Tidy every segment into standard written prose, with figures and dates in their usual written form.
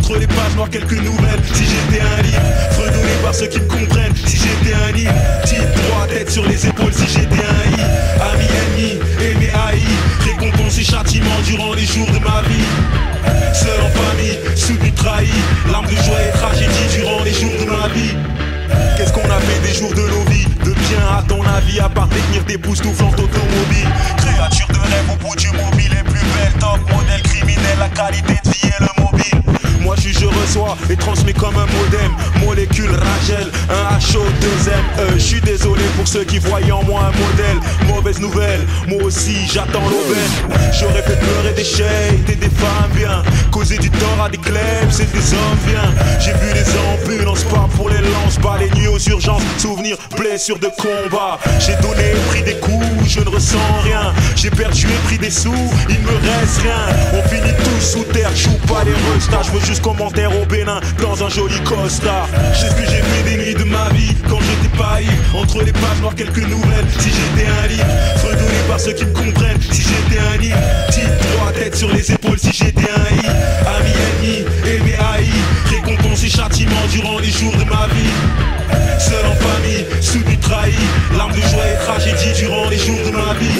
entre les pages noires quelques nouvelles. Si j'étais un livre, fredonné par ceux qui me comprennent. Si j'étais un hymne, titre droit, tête sur les épaules. Si j'étais un i, ami, ennemi, aimé, haï, récompense et châtiment durant les jours de ma vie. Seul en famille, soutenu, trahi, larmes de joie et tragédie durant les jours de ma vie. Qu'est-ce qu'on a fait des jours de nos vies? De bien à ton avis, à part détenir des boustoufflantes automobiles. Créature de rêve au bout du mobile, les plus belles, top modèle criminel, la qualité de vie et le mobile. Moi je reçois et transmets comme un modem. Molécule Rachel, un HO2M. Je suis désolé pour ceux qui voyaient en moi un modèle. Mauvaise nouvelle, moi aussi j'attends l'aubaine. J'aurais fait pleurer des shades et des femmes bien, causer du tort à des glaives, c'est des hommes bien. J'ai vu les ambulances, pas pour les lances, pas les nuits aux urgences, souvenirs, blessures de combat. J'ai donné, pris des coups, je ne ressens rien. J'ai perdu et pris des sous, il me reste rien. On finit tous sous terre, joue pas les restas. Je veux juste commentaire au Bénin dans un joli costard. Je sais ce que j'ai fait des nuits de ma vie quand j'étais pas ivre. Entre les pages noires quelques nouvelles. Si j'étais un livre, fredonné par ceux qui me comprennent. Si j'étais un hymne, titre droit, tête sur les épaules. Si j'étais un i, ami, ennemi, aimé, haï, récompense et châtiment durant les jours de ma vie. Seul en famille, soutenu, trahi, larmes de joie et tragédie durant les jours de ma vie.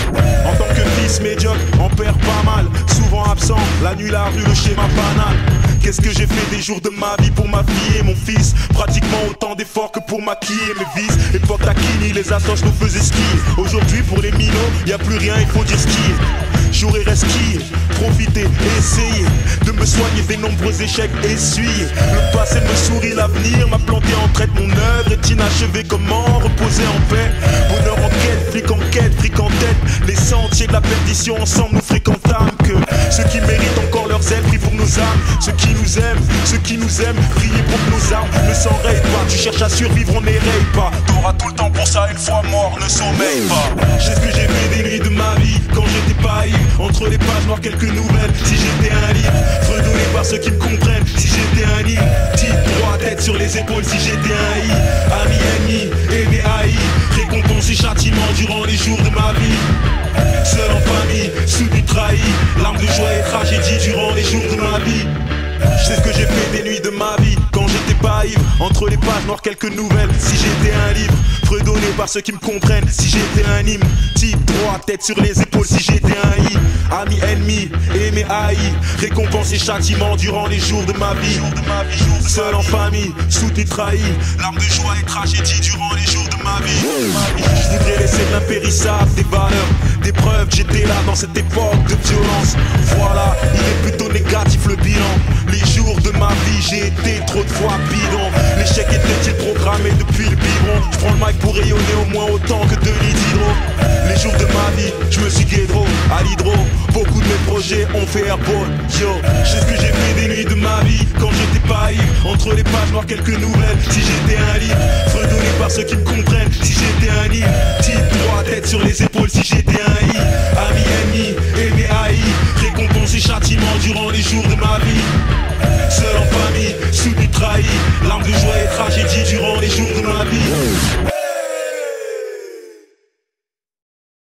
En tant que fils médiocre, on perd pas mal. Souvent absent, la nuit, la rue, le schéma banal. Qu'est-ce que j'ai fait des jours de ma vie pour ma fille et mon fils? Pratiquement autant d'efforts que pour maquiller mes vices. Époque taquini, les assoches nous faisaient skier. Aujourd'hui pour les minots, y a plus rien, il faut dire skier. J'aurais skier, profiter, essayer de me soigner des nombreux échecs essuyés. Le passé me sourit, l'avenir m'a planté en traite. Mon œuvre est inachevée, comment reposer en paix? Bonheur en quête, fric en tête. Les sentiers de la perdition ensemble nous fréquentâmes. Que ceux qui méritent encore leurs ailes prient pour nos âmes. Ceux qui nous aiment, priez pour que nos armes ne s'enrayent pas. Tu cherches à survivre, on n'éraye pas. T'auras tout le temps pour ça, une fois mort, ne sommeille pas. Je sais ce que j'ai fait des nuits de ma vie quand j'étais pas ivre. Entre les pages noires quelques nouvelles. Si j'étais un livre, fredonné par ceux qui me comprennent. Si j'étais un hymne, titre droit, tête sur les épaules. Si j'étais un i, ami, ennemi, aimé, haï, récompense et châtiment durant les jours de ma vie. Seul en famille, soutenu, trahi, larmes de joie et tragédie durant les jours de ma vie. Je sais ce que j'ai fait des nuits de ma vie quand j'étais pas ivre. Entre les pages noires quelques nouvelles. Si j'étais un livre, fredonné par ceux qui me comprennent. Si j'étais un hymne, type droit, tête sur les épaules. Si j'étais un i, ami, ennemi, aimé, haï, récompense et châtiment durant les jours de ma vie. Seul en famille, soutenu, trahi, larmes de joie et tragédie durant les jours de ma vie. Je voudrais laisser de l'impérissable, des valeurs, des preuves. J'étais là dans cette époque de violence. Voilà, il est plutôt négatif le bilan. Les jours de ma vie, j'ai été trop de fois bidon. L'échec était-il programmé depuis le biberon? Je prends le mic pour rayonner au moins autant que Denis Diderot. Les jours de ma vie, je me suis guédro à l'hydro. Beaucoup de mes projets ont fait airball. Yo, je sais ce que j'ai fait des nuits de ma vie quand j'étais pas ivre. Entre les pages noires quelques nouvelles. Si j'étais un livre, fredonné par ceux qui me comprennent. Si j'étais un hymne, titre droit, tête sur les épaules. Si j'étais un i, ami,